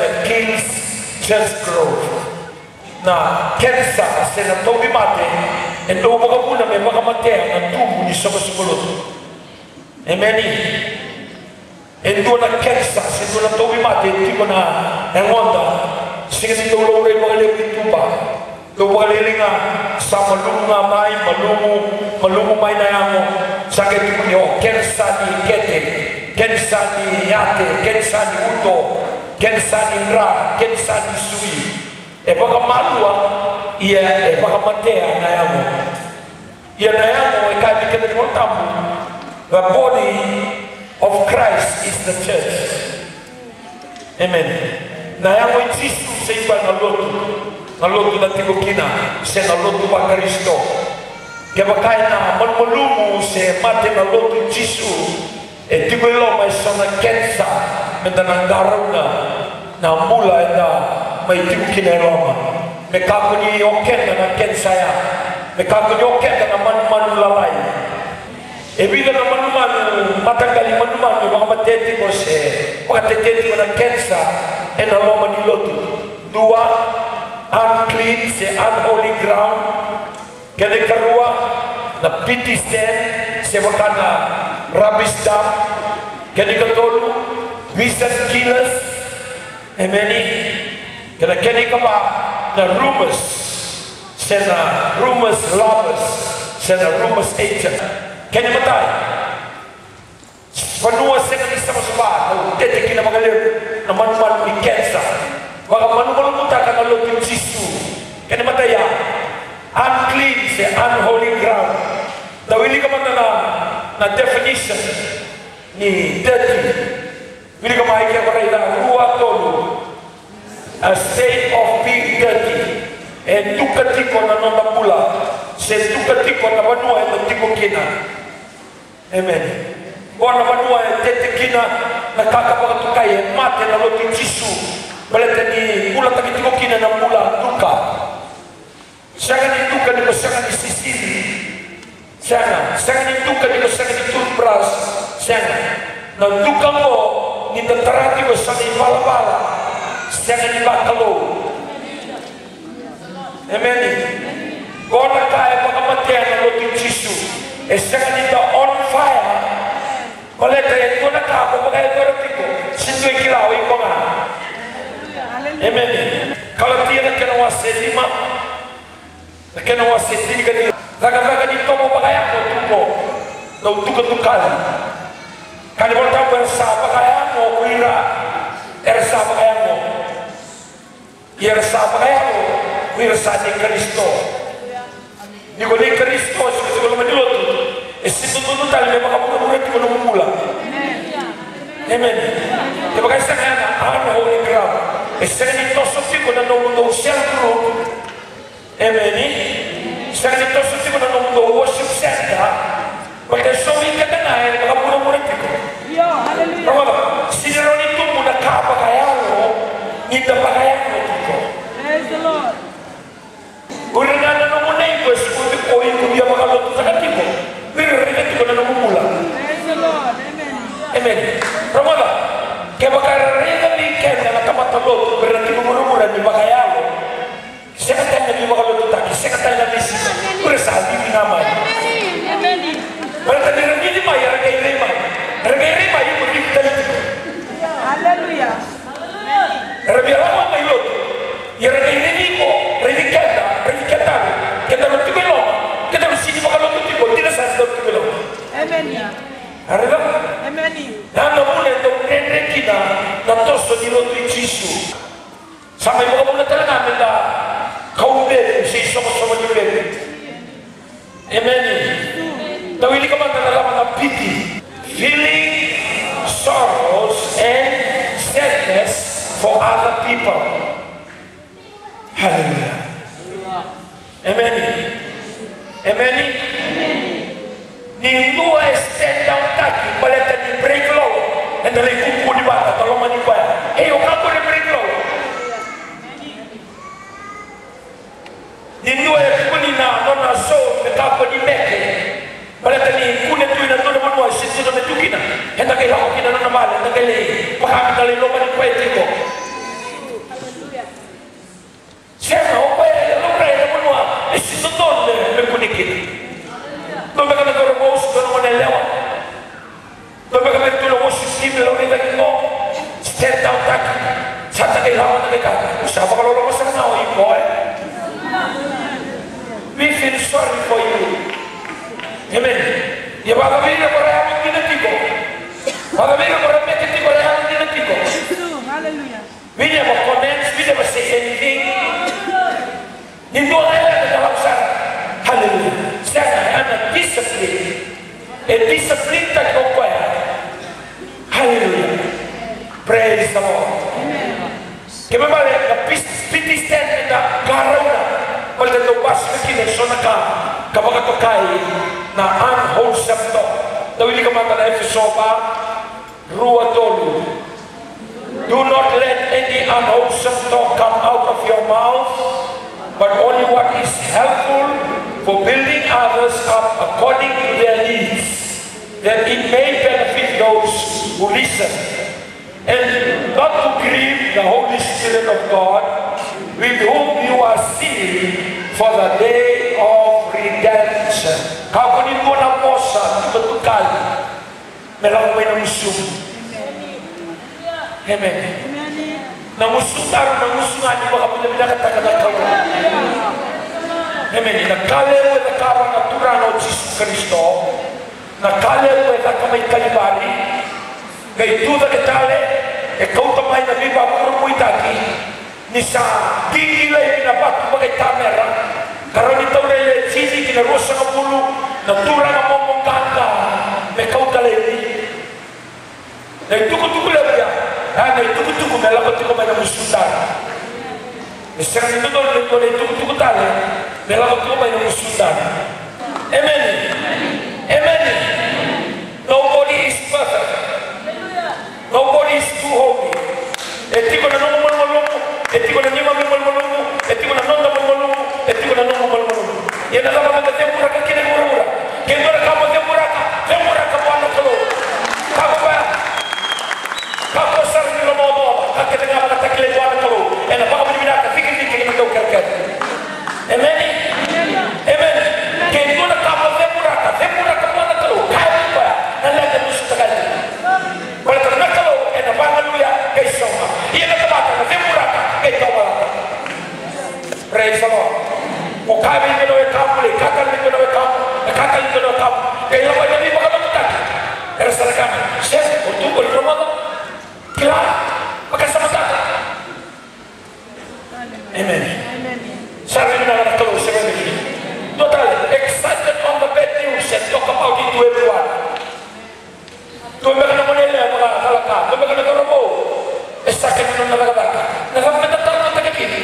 that kills church growth. Na cancer se na tobi mate e do baka puna me baka mate na tubo ni sama sekolah. Amen. E do na cancer se do na tobi mate tipo na engonda se se do lo re baka le tuba. Do baka le nga sama lunga mai malumu mai na amo sakit tipo ni o cancer ni kete. Kensa ni yate, kensa ni uto, kensa ni ra, kensa ni sui. E baka malua, ia e baka matea na yamu. Ia na yamu e kai mikene ni montamu. The body of Christ is the church. Amen. Na yamu i Kristu se iba na lotu na tiko kina, se na lotu ba Kristo. Ke bakai na malumumu se mate na lotu Kristu. E tipo lo mai sono kensa menda nangaruna na mula na mai tipo kineloma me kapuni okenda na kensa ya me kapuni okenda na manu lalai e bila na manu matagali manu baka mateti ko se baka teteti na kensa e na loma ni lotu dua unclean se unholy ground kede karua na piti stand se wakana rubbish dump, kenikatolu, vicious killers, emeni, kena kenikapa, na rumors, sena rumors lovers, sena rumors agent, kenimatai, panua sena ni sama sebab, tete kina magalir, na manu ni cancer, baka manu mutaka na lotu Jisu, kenimatai ya, unclean se unholy ground, tawili kamana na definition ni dirty vile kama hiki kwa ila kuwa tolu a state of being dirty e tukatiko na nona pula se tukatiko na banua e tiko kina. Amen. Bona banua e tete kina na kaka paka tukai mate na loti Jisu balete ni pula takitiko kina na pula tuka sanga ni tuka ni sanga ni sisini Sangat itu kan juga sangat itu beras, sangat. Nah itu kamu ni terterati bersama bala-bala, sangat dibakalo. Amen. Kau nak kaya pengamatan yang lo Yesus, sangat itu on fire. Kalau kaya kau nak apa pakai kau itu, situ kilau itu mana? Amen. Kalau dia nak kena wasir lima, kena wasir tiga dia. Raga-raga di tomo pakaianmu tupo na utuka-tukali kani mo tapo ersa pakaianmu kuira ersa pakaianmu ersa pakaianmu kuira sa ni Kristo ni ko ni Kristo siguro maniloto e sinutunod tayo may makapunod ko nung mula. Amen. Di ba kayo sa kanya holy ground e sa ganito susi ko na nung siyang amen. Sekarang itu suci mana nunggu worship center, pakai shopping ke tengah ini, maka pura-pura itu. Ya, haleluya. Kalau sinironi itu muda kapa kaya lo, kita pakai itu. Praise the Lord. Udah nana nunggu nego, seperti koi dia maka lo tu sangat tipu. Biar itu kita nunggu mula. Praise the Lord, amen. Amen. Kalau kayak pakai rega weekend, nana kamata lo, berarti murmur-murah di pakai lo. Saya kata di maka lo tu tak, saya kata di sini. Bersahabat di nama. Berarti orang ini mah ya orang ini mah yang berita itu. Haleluya. Rabbi Allah mah itu. Ya orang ini kok kita berarti belum. Kita mesti di makan itu kok tidak sah itu belum. Amen. Haleluya. Amen. Nana boleh tu kita natos di lotu Yesus. Sampai bawa boleh telangan kita kau beri si sama-sama diberi. Amen. Tawili ka man na pity, feeling sorrows and sadness for other people. Hallelujah. Amen. Amen. Ni dua stand down taki, baleta ni break low, and the kuku di bawah, tolong mani bawah. Yo kamu ni break low. Ni dua kuni na nona so mekapo di meke. Baleta ni kuni tu na tu na manwa sisi na metukina. Henda kaya ako kina na mali, henda kaya pakakita li loma ni kwete ko. Siapa kalau lo masang nao ipo we feel sorry for you. Amen. Ya baka vile kwa raha mwingine tiko. Baka vile kwa raha mwingine tiko raha mwingine tiko. Hallelujah. We never comment, we never say anything. Hindi ko kaya na dalam sana. Hallelujah. Sana ana discipline. Discipline tak kau kaya. Hallelujah. Praise the Lord. Kaya balik na piti stand na garaw na. Wala na bas na kinasona ka. Kapag ito kay na unwholesome to. Dawili ka mata na Efesopa. Rua tolu. Do not let any unwholesome talk come out of your mouth, but only what is helpful for building others up according to their needs, that it may benefit those who listen. And not to grieve the Holy Spirit of God, with whom you are sealed for the day of redemption. Kapag mo na posa, betukal, melang may namusum. Amen. Namusum taruh namusungan ni baka bila-bila kata-kata kau. Amen. Nakalew na karang natural o Jesus Kristo, nakalew na kamay kalibari, kay tuda ketale, ikaw tamay na biba puro mo itaki, ni sa tigilay binabat bagay tamera, karon ito rin sisi kinarosa ng pulo, natural na mong ganda, may ikaw talay. Na ituko-tuko lang yan. Na ituko-tuko, may lakot ko may namusundan. Isang ito doon, na ituko-tuko tayo, may lakot ko may namusundan. Amen. Amen. Nobody is perfect. Nobody is too holy. Eti ko na nung malmalungo, eti ko na nima malmalungo, eti ko na nonda malmalungo, eti ko na nung malmalungo. Yan na lang mga tempura ka kinagura-ura. Kinagura ka mo tempura ka po anak ko. Kako ba? Kako sarang nila mo, kakita nga mga takilay ko anak ko. E na baka binibinaka, fikir-fikir yung daw karkat. Amen? Amen? Kaya ito na kapo tempura ka po anak ko. Kaya ba? Nalaga mo sa tagal. Wala ka na kalo, e na bangaluya kay Soma. Iyan na tabata na tempura ka kay Tawala. Praise the Lord. O kaya mo na kamuli, kakalin ko na kamuli, kaya lang ay nabi makamagtag. Pero sa nagkaman, siya, utugol ko mga kila, magkasama-sama. Amen. Sabi na lang natalo sa mga total, excited on the bad news and talk about it to everyone. Tuwag ka na muna nila, mga kalaka, tuwag ka na karamo, sakit mo nung nalagabaka. Nakamatataw ng tagakini.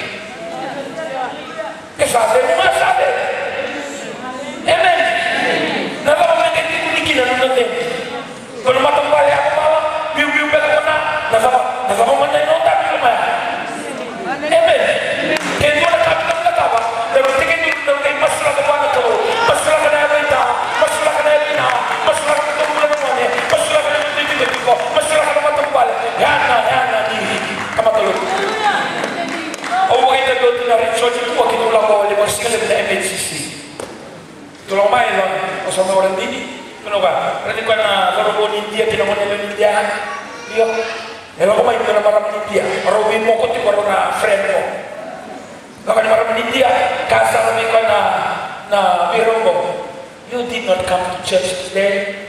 Kasabi mo nga sabi. Amen. Nakakamagay din ko nikinan natin. Kung matambali ako mawa, biu-biu ba ko na, nakamamanay na ang tabi naman. Amen. Kaya doon na kami ng nataba, nagtigin doon kay masula ka ba na ito, masula ka na yung ita, masula ka na yung ina, masula ka na tumula naman eh, masula ka na yung titigil ko, masula ka na matambali. Yan na, kamatulog. O huwag ito doon na rin, so dito huwag ito lang ko, limang sila na MHCC. Tulong main lang, o sa mga orang dini. Ano ba? Pwede ko na laro ni India, tinamon nila ni India. Iyo. Ewan ko may ito na maraming India. Marubin mo ko, tiparo na friend mo. Baka na maraming India, kasarami ko na biro mo. You did not come to church today.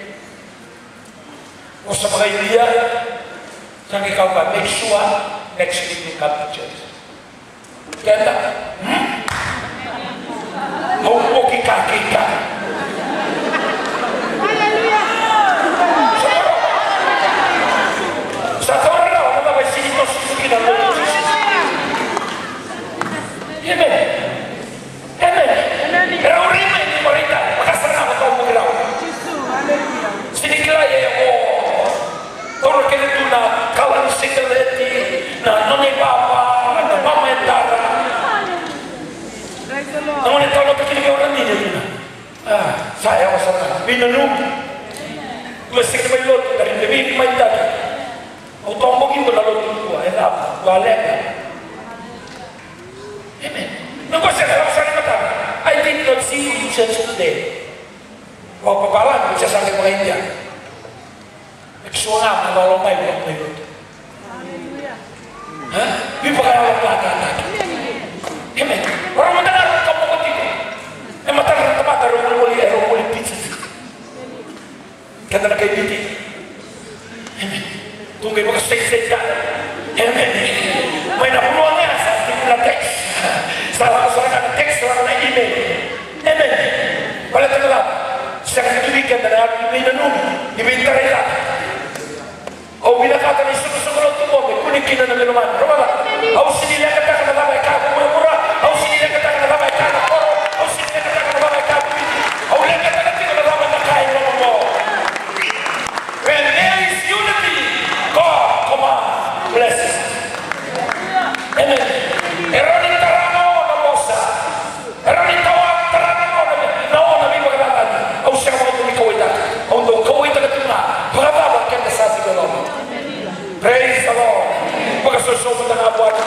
O sa mga India, saan ikaw ba? Make sure next week you come to church. Kaya na, Huwag kita. Sa tawag na, ano ba may sinitos na lalo? Amen. Amen. Pero rin may hindi mo rin ka. Makasama ka mo nila. Sinikilaya ako. Toro ka nito na kawan sikaleti, na nonibaba, na mamayandara. Namun ito lang pakinig orang ini. Saya masalah. Binanong. Gusto ka may loto. Dari lebih may dati. Automobil ko na loto ko. Erap. Walek. Amen. Nung ko siya sa kalimutan. I did not see you in church today. Huwag papalan. Kung siya sa aking mga India. Nagsuwa nga. Nagalong may loto. Viva kalau lagi. Amen. Orang mendengar kamu ketika, mata tempat rumuli pizza. Kata nak kayak gitu. Amen. Tunggu ibu kesek kan. Amen. Main apa luangnya? Saya tinggal teks. Salah seorang teks, seorang email. Amen. Kalau terlalu, saya ketulikan dan minum, diminta rela. Oh bila kata ni suruh tu boleh kuning kena nak minuman. Rumah. Aku sini dia kata kena bawa kamu murah. Aku sini dia kata kena bawa kamu korup. Aku sini dia kata kena bawa kamu ini. Aku dia kata kena bawa nak kain rumah. When there is unity, God command blessings. Amen. Eroni tarano na bosa. Eroni tawag tarano na ona mi magalakan. Aku siya mo ni kawita. Ang kawita ka tuna. Bagawa ka sa sa galo. Praise the Lord. Pagkasusunod na nga buwan.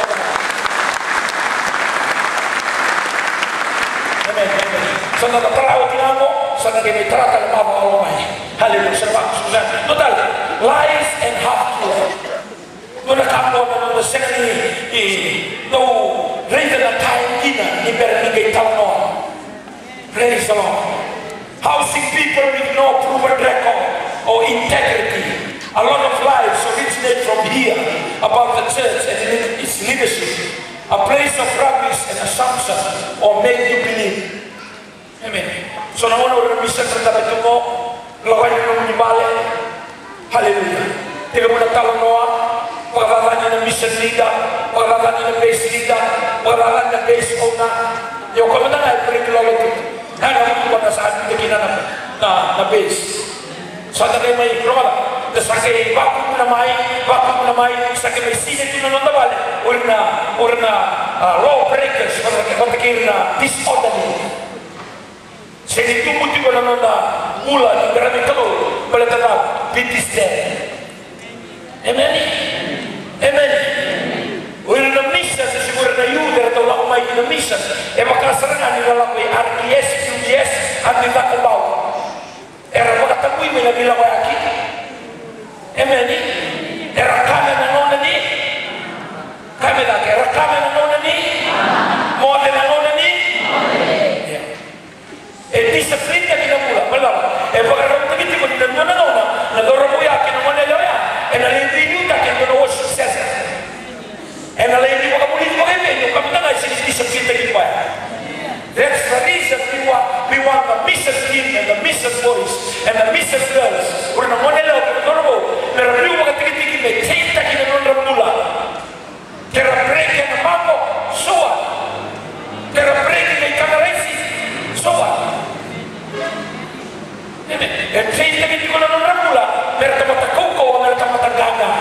Amen. Sa natataraw tinamo, sa nagimitrata ng mga alumay. Hallelujah. Susan. Total, lies and half-truth. Doon nakamo na nung nasakni, no, reason na tayo kina, ni Bernigay Tauno. Praise the Lord. Housing people with no proven record or integrity. A lot of lies originate from here about the church and its leadership. A place of rubbish and assumption or make you believe. Amen. So naman orang bisa terdapat itu mo, lawan yung nimale. Hallelujah. Tiga muna talong noa, pagkakalan ng mission leader, pagkakalan ng base leader, pagkakalan ng base owner. Yung kami na nga, perikulolo dito. Hanaman ko na sa ating kinanap na base. So na kayo may rumala. Sakay baku na mai sakay may sine tu na nondawal or na law breakers patakir na disorderly sini tu muti ko na nonda mula ni berani talo balatana bitis there. Amen. Amen. Or na misa sa siguro na yuder to lang may na misa e makasarangan ni lang may RDS QGS at nila kubaw era makatapoy may nabila ko aki. Amen. Era kame na nona ni. Kame da era kame na nona ni. Mode na nona ni. E disciplina che non mula, quello. E poi era un tipo di non nona. La loro muia che non è loia. E la linguinuta che non ho successo. E la lingua comunismo che meglio, capitano si disciplina che vai. That's the reason we want the Mrs. Kim and the Mrs. Boys and the Mrs. Girls. We're not going to pero riuwa ka tiki-tiki me tenta ki na nondra mula kera breke na mambo soa kera breke na ikanaresi soa e tenta ki tiko na nondra mula mera tamata koko mera tamata gaga.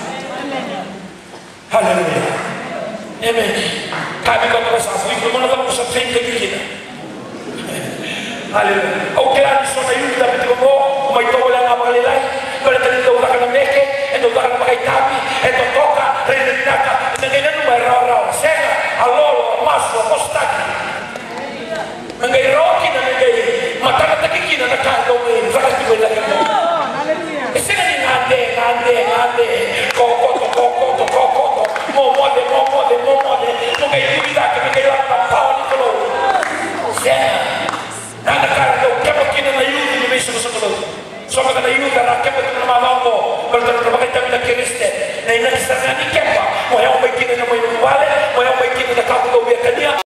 Hallelujah. Amen. Kami ko na sa apoy ko muna ka sa tenta ki kita. Hallelujah. Okay, ani so na yun dapat ko mo may tawala nga makalilay. Kalau tadi tu orang kena meke, itu orang pakai tapi, itu toka, rendah, dengan numero raw, sega, alolo, maso, mustaki, mengairo,